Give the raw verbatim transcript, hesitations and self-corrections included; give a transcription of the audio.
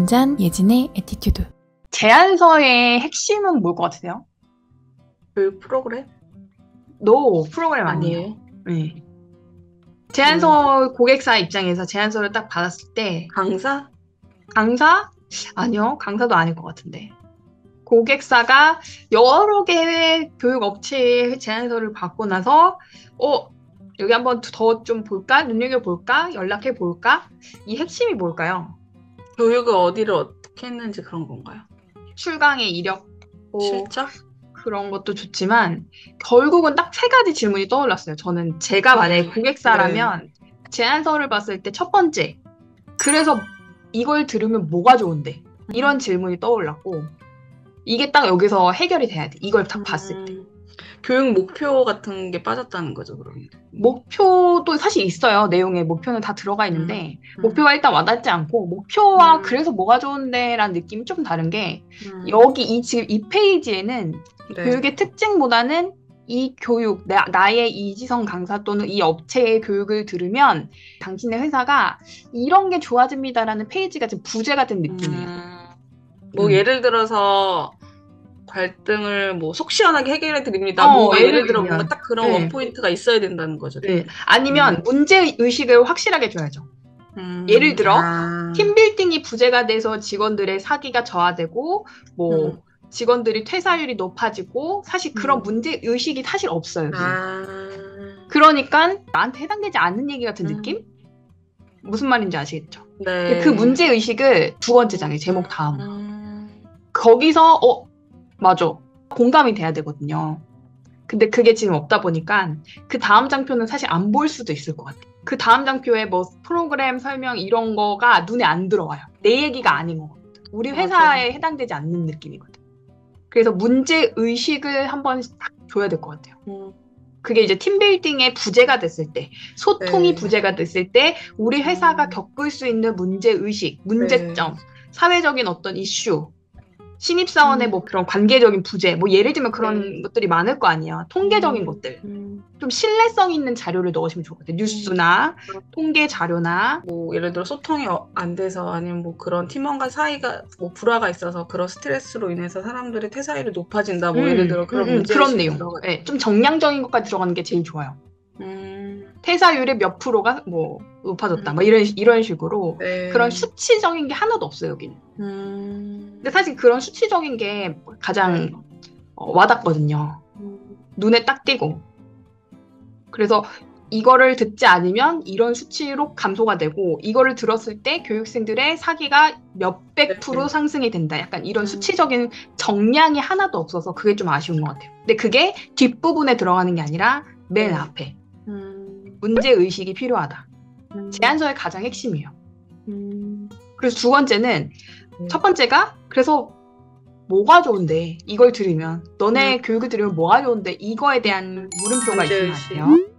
진짠 예진의 애티튜드. 제안서의 핵심은 뭘 것 같으세요? 교육 프로그램? 노 프로그램 아니에요. 아니에요. 네. 제안서 고객사 입장에서 제안서를 딱 받았을 때 강사? 강사? 아니요. 강사도 아닐 것 같은데. 고객사가 여러 개의 교육 업체의 제안서를 받고 나서 어 여기 한번 더 좀 볼까? 눈여겨볼까? 연락해볼까? 이 핵심이 뭘까요? 교육을 어디를 어떻게 했는지 그런 건가요? 출강의 이력, 뭐 실적? 그런 것도 좋지만 결국은 딱 세 가지 질문이 떠올랐어요. 저는 제가 만약에 네. 고객사라면 제안서를 봤을 때 첫 번째, 그래서 이걸 들으면 뭐가 좋은데? 이런 질문이 떠올랐고 이게 딱 여기서 해결이 돼야 돼. 이걸 딱 봤을 때. 음, 교육 목표 같은 게 빠졌다는 거죠, 그러면. 목표도 사실 있어요. 내용에 목표는 다 들어가 있는데 음, 목표가 일단 와닿지 않고 목표와 음. 그래서 뭐가 좋은데 라는 느낌이 조금 다른 게 음, 여기 이 지금 이 페이지에는 네. 교육의 특징보다는 이 교육, 나, 나의 이지성 강사 또는 이 업체의 교육을 들으면 당신의 회사가 이런 게 좋아집니다라는 페이지가 좀 부재가 된 느낌이에요. 음, 뭐 음. 예를 들어서 갈등을 뭐 속 시원하게 해결해 드립니다. 어, 뭐 예를 예를 들어 들면. 뭔가 딱 그런 네. 원포인트가 있어야 된다는 거죠. 네. 아니면 문제 의식을 확실하게 줘야죠. 음, 예를 들어 아, 팀빌딩이 부재가 돼서 직원들의 사기가 저하되고 뭐 음. 직원들이 퇴사율이 높아지고 사실 그런 음. 문제 의식이 사실 없어요. 여기. 아, 그러니까 나한테 해당되지 않는 얘기 같은 음. 느낌? 무슨 말인지 아시겠죠? 네. 그 문제 의식을 두 번째 장에 제목 다음으로 음, 거기서 어 맞아 공감이 돼야 되거든요. 근데 그게 지금 없다 보니까 그 다음 장표는 사실 안 볼 수도 있을 것 같아요. 그 다음 장표에 뭐 프로그램 설명 이런 거가 눈에 안 들어와요. 내 얘기가 아닌 것 같아요. 우리 회사에 맞아요. 해당되지 않는 느낌이거든. 그래서 문제 의식을 한번 딱 줘야 될 것 같아요. 음, 그게 이제 팀빌딩의 부재가 됐을 때, 소통이 네. 부재가 됐을 때 우리 회사가 음. 겪을 수 있는 문제 의식, 문제점, 네. 사회적인 어떤 이슈, 신입사원의 음. 뭐 그런 관계적인 부재, 뭐 예를 들면 그런 네. 것들이 많을 거 아니에요. 통계적인 음, 것들. 음. 좀 신뢰성 있는 자료를 넣으시면 좋을 것 같아요. 뉴스나 통계 자료나 뭐 예를 들어 소통이 어- 안 돼서 아니면 뭐 그런 팀원과 사이가 뭐 불화가 있어서 그런 스트레스로 인해서 사람들의 퇴사율이 높아진다. 뭐 음, 예를 들어 그런 음, 음, 문제 그런 의식이 내용. 들어가. 네, 좀 정량적인 것까지 들어가는 게 제일 좋아요. 음, 퇴사율의 몇 프로가 뭐 높아졌다. 음. 뭐 이런 이런 식으로 네. 그런 수치적인 게 하나도 없어요, 여기는. 음, 근데 사실 그런 수치적인 게 가장 어, 와닿거든요. 음, 눈에 딱 띄고. 그래서 이거를 듣지 않으면 이런 수치로 감소가 되고 이거를 들었을 때 교육생들의 사기가 몇백 프로 네. 상승이 된다. 약간 이런 음. 수치적인 정량이 하나도 없어서 그게 좀 아쉬운 것 같아요. 근데 그게 뒷부분에 들어가는 게 아니라 맨 네. 앞에 음, 문제의식이 필요하다. 음, 제안서의 가장 핵심이에요. 음, 그래서 두 번째는 네. 첫 번째가 그래서 뭐가 좋은데 이걸 들으면 너네 음. 교육을 들으면 뭐가 좋은데 이거에 대한 물음표가 있으면 안 문제의식. 돼요.